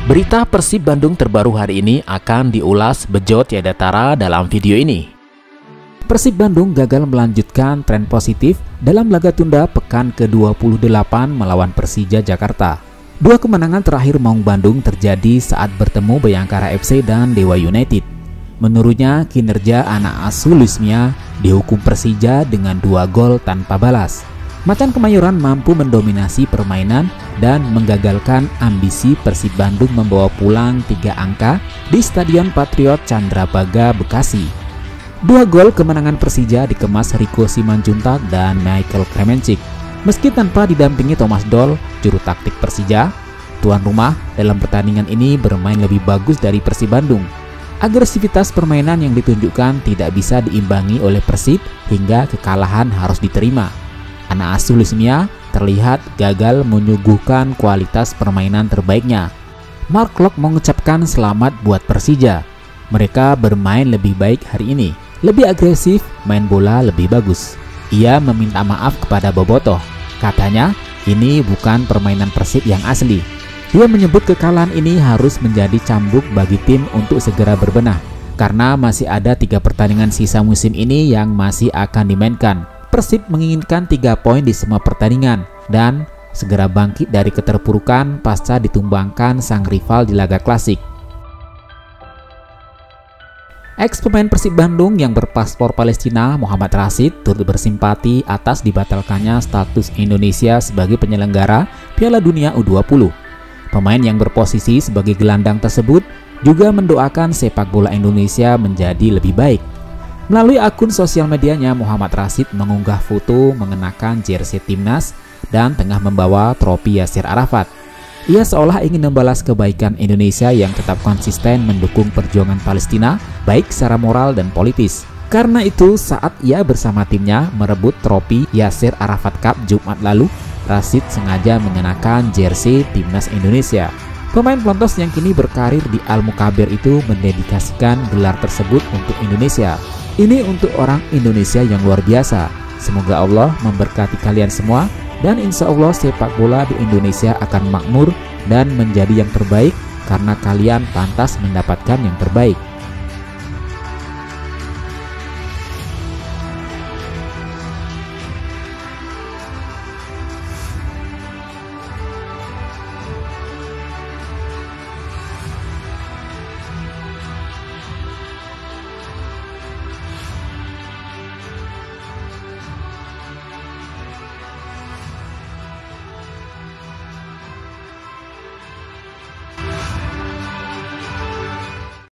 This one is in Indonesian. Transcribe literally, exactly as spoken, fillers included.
Berita Persib Bandung terbaru hari ini akan diulas Bejo Tiada Tara dalam video ini. Persib Bandung gagal melanjutkan tren positif dalam laga tunda pekan ke dua puluh delapan melawan Persija Jakarta. Dua kemenangan terakhir Maung Bandung terjadi saat bertemu Bayangkara F C dan Dewa United. Menurutnya, kinerja anak asuh Luis Mia dihukum Persija dengan dua gol tanpa balas. Macan Kemayoran mampu mendominasi permainan dan menggagalkan ambisi Persib Bandung membawa pulang tiga angka di Stadion Patriot Candrabaga, Bekasi. Dua gol kemenangan Persija dikemas Rico Simanjuntak dan Michael Kremencik. Meski tanpa didampingi Thomas Doll, juru taktik Persija, tuan rumah dalam pertandingan ini bermain lebih bagus dari Persib Bandung. Agresivitas permainan yang ditunjukkan tidak bisa diimbangi oleh Persib hingga kekalahan harus diterima. Anak asuh Luis Mia terlihat gagal menyuguhkan kualitas permainan terbaiknya. Mark Klok mengucapkan selamat buat Persija. Mereka bermain lebih baik hari ini, lebih agresif, main bola lebih bagus. Ia meminta maaf kepada Bobotoh. Katanya, ini bukan permainan Persib yang asli. Dia menyebut kekalahan ini harus menjadi cambuk bagi tim untuk segera berbenah, karena masih ada tiga pertandingan sisa musim ini yang masih akan dimainkan. Persib menginginkan tiga poin di semua pertandingan dan segera bangkit dari keterpurukan pasca ditumbangkan sang rival di laga klasik. Ex pemain Persib Bandung yang berpaspor Palestina, Muhammad Rashid, turut bersimpati atas dibatalkannya status Indonesia sebagai penyelenggara Piala Dunia U dua puluh. Pemain yang berposisi sebagai gelandang tersebut juga mendoakan sepak bola Indonesia menjadi lebih baik. Melalui akun sosial medianya, Muhammad Rashid mengunggah foto mengenakan jersey timnas dan tengah membawa trofi Yasir Arafat. Ia seolah ingin membalas kebaikan Indonesia yang tetap konsisten mendukung perjuangan Palestina, baik secara moral dan politis. Karena itu, saat ia bersama timnya merebut trofi Yasir Arafat Cup Jumat lalu, Rashid sengaja mengenakan jersey timnas Indonesia. Pemain pelontos yang kini berkarir di Al Mukaber itu mendedikasikan gelar tersebut untuk Indonesia. Ini untuk orang Indonesia yang luar biasa. Semoga Allah memberkati kalian semua dan insya Allah sepak bola di Indonesia akan makmur dan menjadi yang terbaik karena kalian pantas mendapatkan yang terbaik.